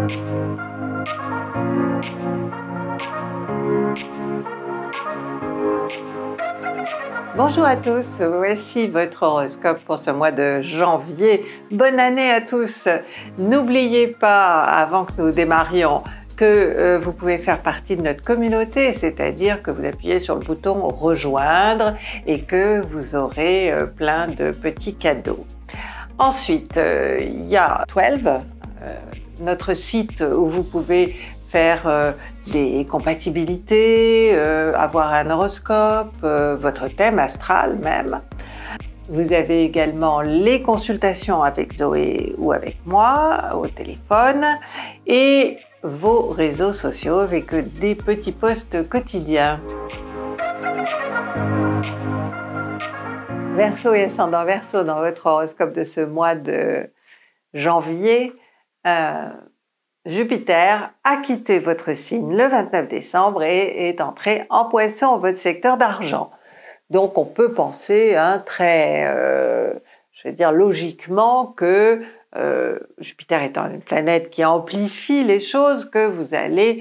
Bonjour à tous, voici votre horoscope pour ce mois de janvier. Bonne année à tous! N'oubliez pas, avant que nous démarrions, que vous pouvez faire partie de notre communauté, c'est-à-dire que vous appuyez sur le bouton rejoindre et que vous aurez plein de petits cadeaux. Ensuite, il y a 12, notre site où vous pouvez faire des compatibilités, avoir un horoscope, votre thème astral même. Vous avez également les consultations avec Zoé ou avec moi au téléphone et vos réseaux sociaux avec des petits posts quotidiens. Verseau et ascendant Verseau, dans votre horoscope de ce mois de janvier, Jupiter a quitté votre signe le 29 décembre et est entré en Poisson, votre secteur d'argent. Donc on peut penser je veux dire logiquement que Jupiter étant une planète qui amplifie les choses, que vous allez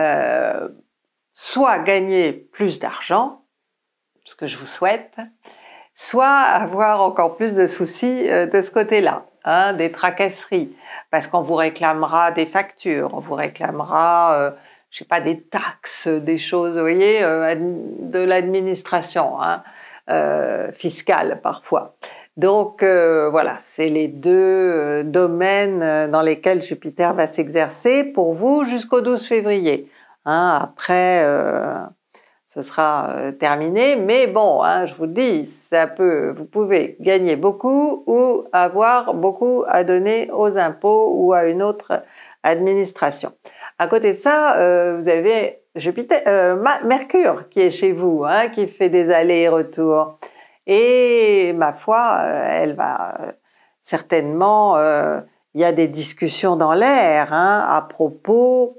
soit gagner plus d'argent, ce que je vous souhaite, soit avoir encore plus de soucis de ce côté-là, des tracasseries, parce qu'on vous réclamera des factures, on vous réclamera, je sais pas, des taxes, des choses, vous voyez, de l'administration fiscale parfois. Donc voilà, c'est les deux domaines dans lesquels Jupiter va s'exercer pour vous jusqu'au 12 février. Après, ce sera terminé, mais bon, je vous le dis, vous pouvez gagner beaucoup ou avoir beaucoup à donner aux impôts ou à une autre administration. À côté de ça, vous avez Mercure qui est chez vous, qui fait des allers et retours. Et ma foi, elle va certainement, il y a des discussions dans l'air à propos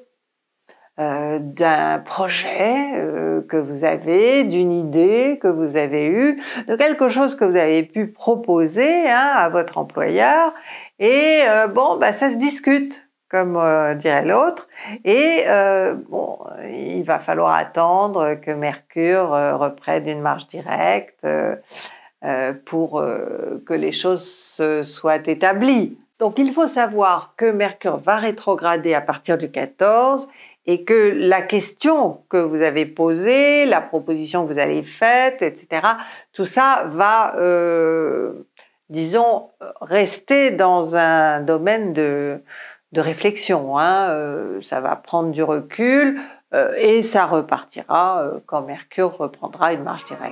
d'un projet que vous avez, d'une idée que vous avez eue, de quelque chose que vous avez pu proposer à votre employeur, et ça se discute, comme dirait l'autre, et il va falloir attendre que Mercure reprenne une marche directe pour que les choses soient établies. Donc il faut savoir que Mercure va rétrograder à partir du 14, et que la question que vous avez posée, la proposition que vous avez faite, etc., tout ça va, disons, rester dans un domaine de réflexion. Ça va prendre du recul et ça repartira quand Mercure reprendra une marche directe.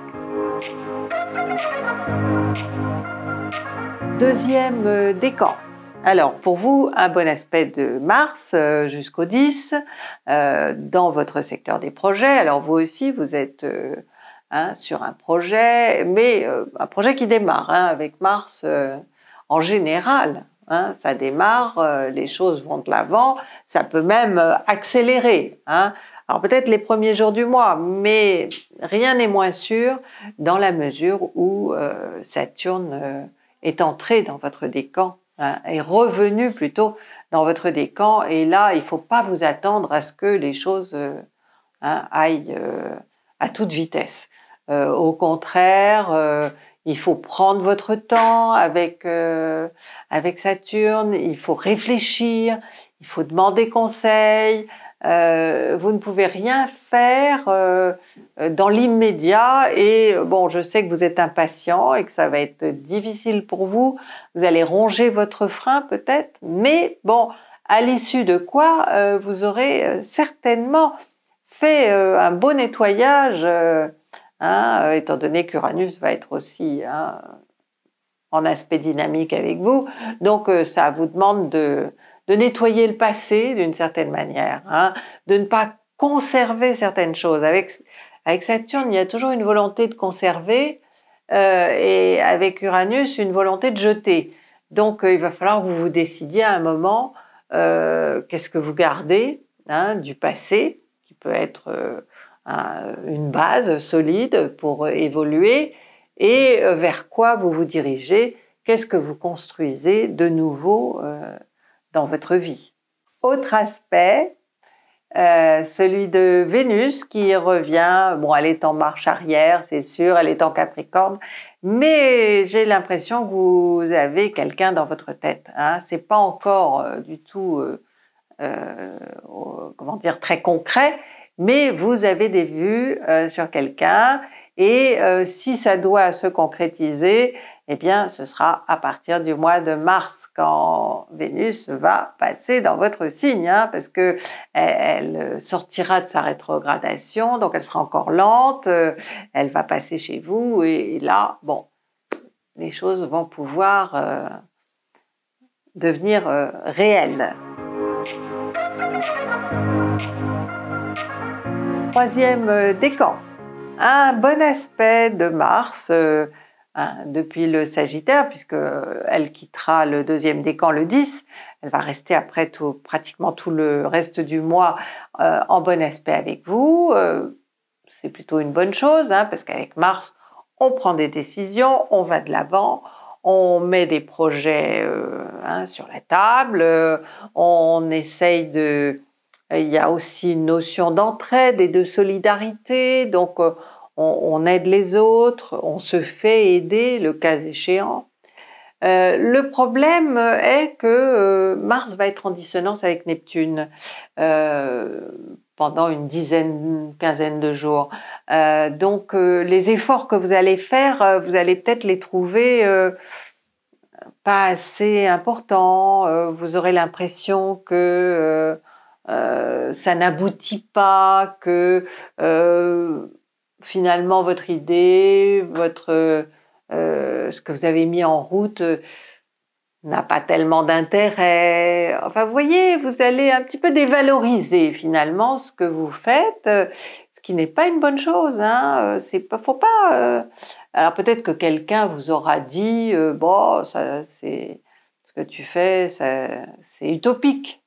Deuxième décan. Alors, pour vous, un bon aspect de Mars jusqu'au 10 dans votre secteur des projets. Alors, vous aussi, vous êtes sur un projet, mais un projet qui démarre avec Mars en général. Ça démarre, les choses vont de l'avant, ça peut même accélérer. Alors, peut-être les premiers jours du mois, mais rien n'est moins sûr dans la mesure où Saturne est entré dans votre décan. Est revenu plutôt dans votre décan, et là il ne faut pas vous attendre à ce que les choses aillent à toute vitesse. Au contraire, il faut prendre votre temps avec Saturne, il faut réfléchir, il faut demander conseil. Vous ne pouvez rien faire dans l'immédiat, et bon, je sais que vous êtes impatient et que ça va être difficile pour vous, vous allez ronger votre frein peut-être, mais bon, à l'issue de quoi vous aurez certainement fait un beau nettoyage, étant donné qu'Uranus va être aussi en aspect dynamique avec vous, donc ça vous demande de nettoyer le passé d'une certaine manière, de ne pas conserver certaines choses. Avec Saturne, il y a toujours une volonté de conserver, et avec Uranus, une volonté de jeter. Donc il va falloir que vous vous décidiez à un moment qu'est-ce que vous gardez du passé, qui peut être une base solide pour évoluer, et vers quoi vous vous dirigez, qu'est-ce que vous construisez de nouveau dans votre vie. autre aspect, celui de Vénus qui revient. Bon, elle est en marche arrière, c'est sûr, elle est en Capricorne, mais j'ai l'impression que vous avez quelqu'un dans votre tête. Hein. C'est pas encore du tout, comment dire, très concret, mais vous avez des vues sur quelqu'un. Et si ça doit se concrétiser, eh bien, ce sera à partir du mois de mars, quand Vénus va passer dans votre signe, hein, parce que elle sortira de sa rétrogradation, donc elle sera encore lente, elle va passer chez vous, et là, bon, les choses vont pouvoir devenir réelles. Troisième décan. Un bon aspect de Mars depuis le Sagittaire, puisqu'elle quittera le deuxième décan le 10. Elle va rester après pratiquement tout le reste du mois en bon aspect avec vous. C'est plutôt une bonne chose, hein, parce qu'avec Mars, on prend des décisions, on va de l'avant, on met des projets sur la table, on essaye de... Il y a aussi une notion d'entraide et de solidarité, donc on aide les autres, on se fait aider le cas échéant. Le problème est que Mars va être en dissonance avec Neptune pendant une quinzaine de jours. Donc les efforts que vous allez faire, vous allez peut-être les trouver pas assez importants. Vous aurez l'impression que ça n'aboutit pas, que finalement votre idée, ce que vous avez mis en route n'a pas tellement d'intérêt. Enfin, vous voyez, vous allez un petit peu dévaloriser finalement ce que vous faites, ce qui n'est pas une bonne chose. Hein. Faut pas. Alors peut-être que quelqu'un vous aura dit, bon, ça, c'est ce que tu fais, c'est utopique.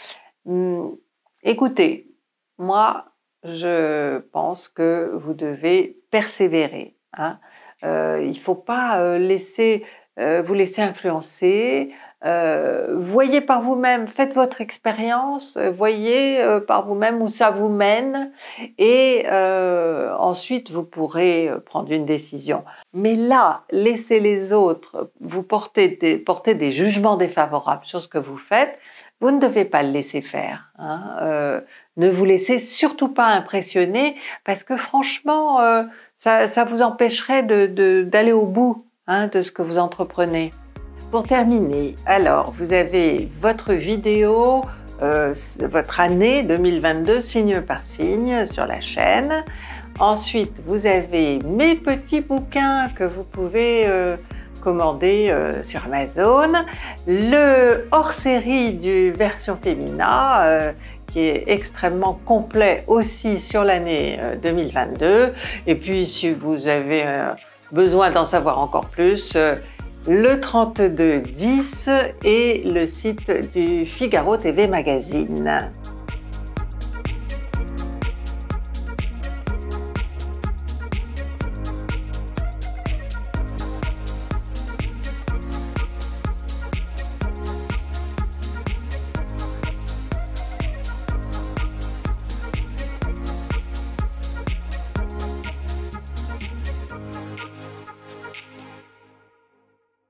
Écoutez, moi, je pense que vous devez persévérer. Hein. Il ne faut pas vous laisser influencer. Voyez par vous-même, faites votre expérience, voyez par vous-même où ça vous mène et ensuite vous pourrez prendre une décision. Mais là, laissez les autres vous porter des jugements défavorables sur ce que vous faites, vous ne devez pas le laisser faire. Hein. Ne vous laissez surtout pas impressionner parce que franchement, ça vous empêcherait d'aller au bout de ce que vous entreprenez. Pour terminer, alors vous avez votre vidéo, votre année 2022 signe par signe sur la chaîne. Ensuite, vous avez mes petits bouquins que vous pouvez commander sur Amazon, le hors-série du version féminin qui est extrêmement complet aussi sur l'année 2022. Et puis, si vous avez besoin d'en savoir encore plus, le 3210 et le site du Figaro TV Magazine.